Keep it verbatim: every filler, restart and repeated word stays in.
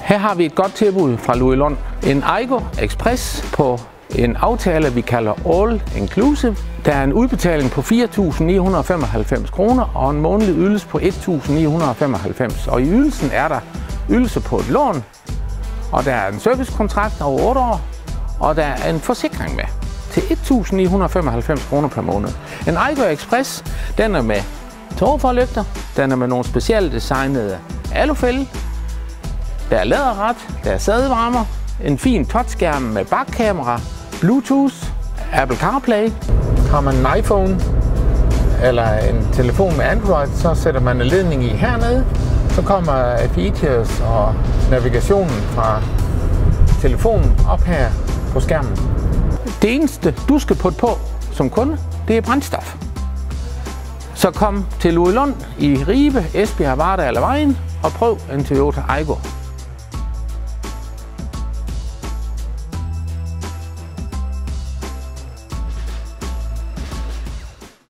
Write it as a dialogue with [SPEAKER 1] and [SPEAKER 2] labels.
[SPEAKER 1] Her har vi et godt tilbud fra Lund. En Aygo Express på en aftale, vi kalder All-inclusive. Der er en udbetaling på fire tusind ni hundrede og femoghalvfems kroner og en månedlig ydelse på et tusind ni hundrede og femoghalvfems. Og i ydelsen er der ydelse på et lån, og der er en servicekontrakt over otte år, og der er en forsikring med til et tusind ni hundrede og femoghalvfems kroner per måned. En Aygo Express, den er med tågeforlygter, den er med nogle specielt designede alufælge, der er læderret, der er sædevarmer, en fin touchskærm med bakkamera, Bluetooth, Apple CarPlay. Har man en iPhone eller en telefon med Android, så sætter man en ledning i hernede. Så kommer features og navigationen fra telefonen op her på skærmen. Det eneste, du skal putte på som kunde, det er brændstof. Så kom til Lund i Ribe, Esbjerg, Varde eller Vejen og prøv en Toyota Aygo.